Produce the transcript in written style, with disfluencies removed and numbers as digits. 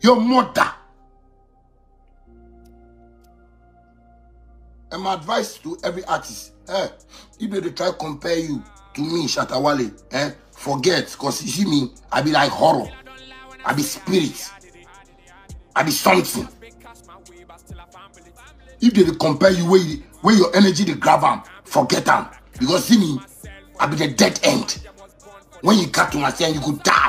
Your mother. And my advice to every artist, if they try to compare you to me, Shatta Wale, forget, because you see me, I be like horror. I be spirit. I be something. If they compare you where your energy they grab them, forget them. Because see me, I be the dead end. When you cut to my saying, you could die.